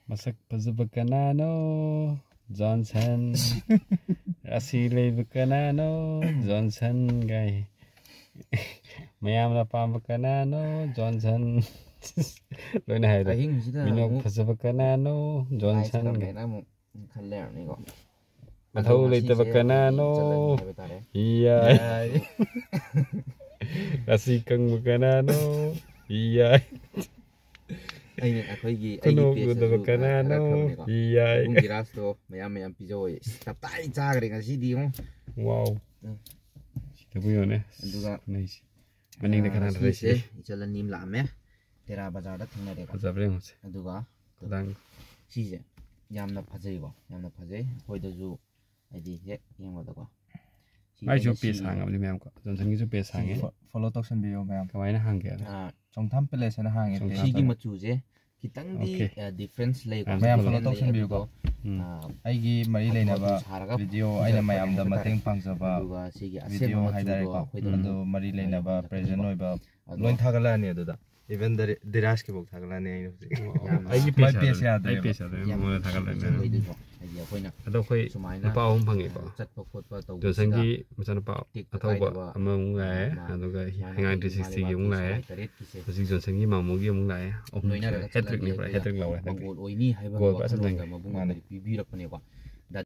Masak fazaba kanano Johnson Rasi leiba kanano Johnson gai mayamna pamba kanano Johnson loina hayda minok fazaba kanano Johnson gai mathau leitaba kanano iya Rasi kangba kanano iya Kuno gudaba kanano iya Girasto mayam pijoy tapai chagre ngasi di mo wow sita buyone aduga nice maning de kanana resi ichalan nim lame tera bazar da thina de fazabre ngose aduga dang sije yamna phajai ko yamna phajai hoi da ju adi he yengwa da ko mai ju pe sang amni mem ko Johnson gi ju pe sang e follow toxin video mem kamaina hangge chongtham palace na hang e sigi machu je kitang di difference lay ko mem follow toxin video ko aigi mari leina ba video aina mayam da mateng pangjaba video haidare ko ado mari leina ba present oi ba loin thagala ni adu da even the dirash ke bok thagala ni ai pesa ai pesa mo thagala ni ado khoi pa om phangi ko Johnson gi masana pa athoba among lae ado ga hangai 360 gi mung lae Josi Johnson gi mamu gi mung lae hat trick ni pra hat trick lawa gol oini haiba gol ba sa mabung pi bi rak ne ko